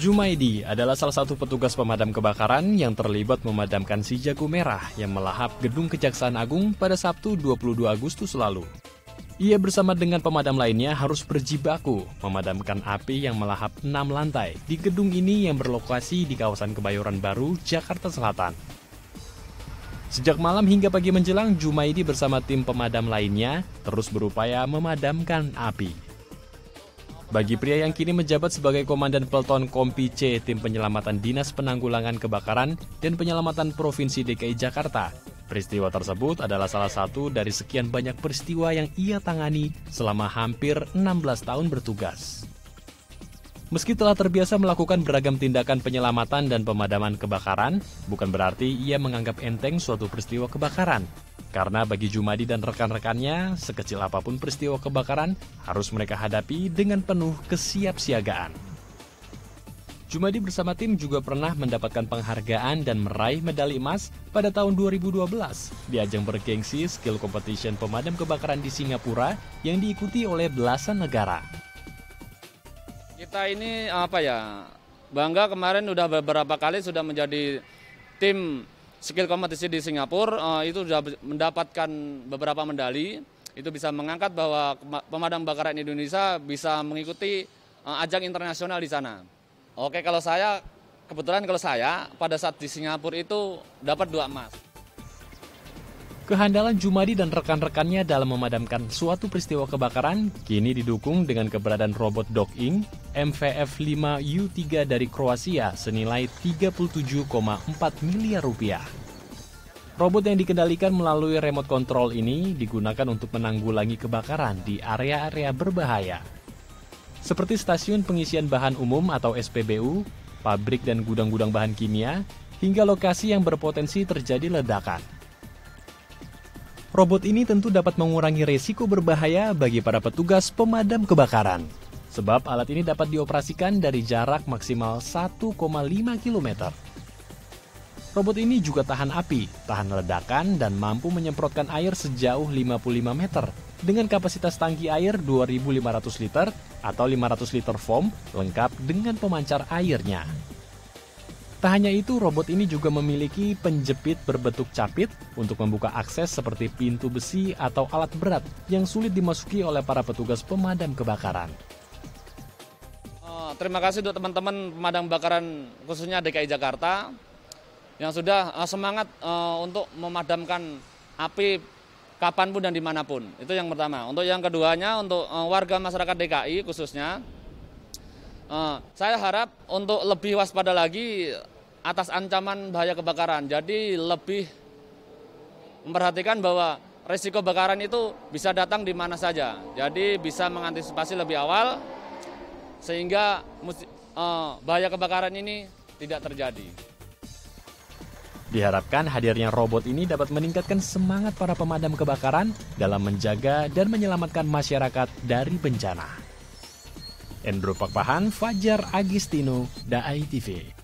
Jumaidi adalah salah satu petugas pemadam kebakaran yang terlibat memadamkan si jago merah yang melahap gedung Kejaksaan Agung pada Sabtu 22 Agustus lalu. Ia bersama dengan pemadam lainnya harus berjibaku memadamkan api yang melahap 6 lantai di gedung ini yang berlokasi di kawasan Kebayoran Baru, Jakarta Selatan. Sejak malam hingga pagi menjelang, Jumaidi bersama tim pemadam lainnya terus berupaya memadamkan api. Bagi pria yang kini menjabat sebagai Komandan Peleton Kompi C Tim Penyelamatan Dinas Penanggulangan Kebakaran dan Penyelamatan Provinsi DKI Jakarta, peristiwa tersebut adalah salah satu dari sekian banyak peristiwa yang ia tangani selama hampir 16 tahun bertugas. Meski telah terbiasa melakukan beragam tindakan penyelamatan dan pemadaman kebakaran, bukan berarti ia menganggap enteng suatu peristiwa kebakaran. Karena bagi Jumaidi dan rekan-rekannya, sekecil apapun peristiwa kebakaran harus mereka hadapi dengan penuh kesiapsiagaan. Jumaidi bersama tim juga pernah mendapatkan penghargaan dan meraih medali emas pada tahun 2012 di ajang bergengsi skill competition pemadam kebakaran di Singapura yang diikuti oleh belasan negara. Kita ini bangga kemarin udah beberapa kali sudah menjadi tim skill kompetisi di Singapura, itu sudah mendapatkan beberapa medali. Itu bisa mengangkat bahwa pemadam kebakaran Indonesia bisa mengikuti ajang internasional di sana. Oke, kebetulan kalau saya pada saat di Singapura itu dapat 2 emas. Kehandalan Jumaidi dan rekan-rekannya dalam memadamkan suatu peristiwa kebakaran kini didukung dengan keberadaan robot Dog-Ing MVF5U3 dari Kroasia senilai 37,4 miliar rupiah. Robot yang dikendalikan melalui remote control ini digunakan untuk menanggulangi kebakaran di area-area berbahaya. Seperti stasiun pengisian bahan umum atau SPBU, pabrik dan gudang-gudang bahan kimia, hingga lokasi yang berpotensi terjadi ledakan. Robot ini tentu dapat mengurangi resiko berbahaya bagi para petugas pemadam kebakaran. Sebab alat ini dapat dioperasikan dari jarak maksimal 1,5 km. Robot ini juga tahan api, tahan ledakan, dan mampu menyemprotkan air sejauh 55 meter dengan kapasitas tangki air 2.500 liter atau 500 liter foam lengkap dengan pemancar airnya. Tak hanya itu, robot ini juga memiliki penjepit berbentuk capit untuk membuka akses seperti pintu besi atau alat berat yang sulit dimasuki oleh para petugas pemadam kebakaran. Terima kasih untuk teman-teman pemadam kebakaran khususnya DKI Jakarta yang sudah semangat untuk memadamkan api kapanpun dan dimanapun. Itu yang pertama. Untuk yang keduanya, untuk warga masyarakat DKI khususnya, saya harap untuk lebih waspada lagi atas ancaman bahaya kebakaran. Jadi lebih memperhatikan bahwa risiko kebakaran itu bisa datang di mana saja. Jadi bisa mengantisipasi lebih awal sehingga bahaya kebakaran ini tidak terjadi. Diharapkan hadirnya robot ini dapat meningkatkan semangat para pemadam kebakaran dalam menjaga dan menyelamatkan masyarakat dari bencana. Endro Pakpahan, Fajar Agistino, Daai TV.